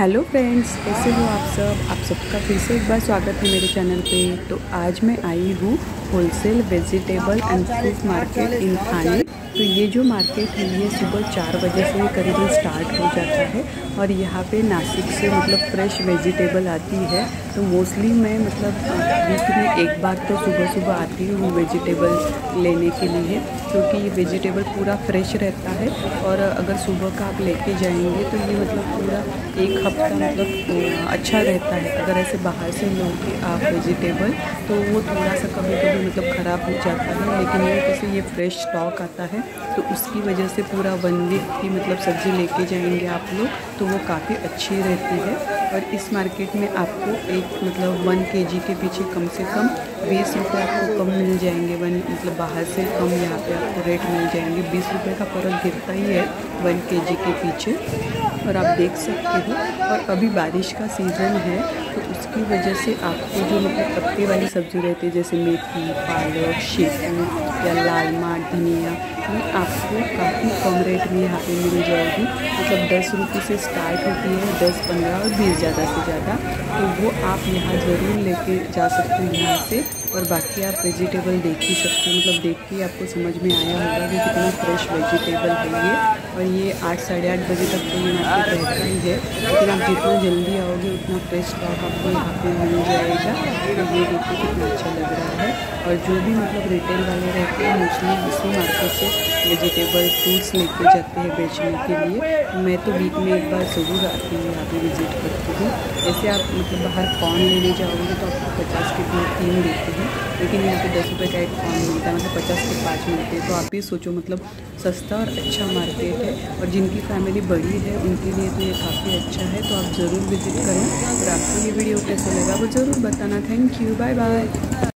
Hello friends, कैसे हो आप सबका फिर से एक बार स्वागत है मेरे चैनल पे। तो आज मैं आई हूँ wholesale vegetable and fruit market in Thane. तो ये जो मार्केट है ये सुबह 4 बजे से करीबन स्टार्ट हो जाता है और यहाँ पे नासिक से मतलब फ्रेश वेजिटेबल आती है। तो मोस्टली मैं मतलब वीक में एक बार तो सुबह सुबह आती हूँ वेजिटेबल लेने के लिए, क्योंकि ये वेजिटेबल पूरा फ्रेश रहता है। और अगर सुबह का आप लेके जाएंगे तो ये मतलब पूरा एक हफ्ता मतलब अच्छा रहता है। अगर ऐसे बाहर से लोगे आप वेजिटेबल तो वो थोड़ा सा कभी कभी मतलब ख़राब हो जाता है, लेकिन ये कैसे ये फ्रेश स्टॉक आता है तो उसकी वजह से पूरा 1 वीक की मतलब सब्ज़ी लेके जाएंगे आप लोग तो वो काफ़ी अच्छी रहती है। और इस मार्केट में आपको एक मतलब 1 केजी के पीछे कम से कम 20 रुपये आपको कम मिल जाएंगे। मतलब बाहर से कम यहाँ पे आपको रेट मिल जाएंगे। 20 रुपये का फ़र्क गिरता ही है 1 केजी के पीछे। और आप देख सकते हो, और अभी बारिश का सीज़न है तो उसकी वजह से आपको जो मतलब पत्ते वाली सब्ज़ी रहती है जैसे मेथी, पालक, शेपू या लाल माठ, धनिया, ये आपको काफ़ी कम रेट में यहाँ पे मिल जाएगी। मतलब 10 रुपये से स्टार्ट होती है, 10, 15 और 20 ज़्यादा से ज़्यादा। तो वो आप यहाँ ज़रूर लेके जा सकते हो यहाँ से। और बाकी आप वेजिटेबल देख ही सकते हो, मतलब देख के आपको समझ में आया होगा कि कितना फ्रेश वेजिटेबल है ये। और ये 8, साढ़े 8 बजे तक तो ये मार्केट रहता ही है, लेकिन आप जितना जल्दी आओगे उतना फ्रेश स्टॉक आपको यहाँ पे मिल जाएगा। तो ये देखिए कितना अच्छा लग रहा है। और जो भी मतलब रिटेल वाले रहते हैं मोस्टली इसी मार्केट से वेजिटेबल फ्रूट्स लेके जाते हैं बेचने के लिए। मैं तो वीक में एक बार ज़रूर आती हूँ, यहाँ पे विज़िट करती हूँ। जैसे आप मतलब बाहर कॉर्न लेने जाओगे तो आपको 50 के 3 देते हैं, लेकिन यहाँ पे 10 रुपये का एक कॉर्न मिलता है, मतलब 50 के 5 मिलते हैं। तो आप ही सोचो, मतलब सस्ता और अच्छा मार्केट है। और जिनकी फैमिली बड़ी है उनके लिए तो ये काफ़ी अच्छा है। तो आप ज़रूर विज़िट करें। और आपको ये वीडियो कैसे लगा वो ज़रूर बताना। Thank you, bye bye.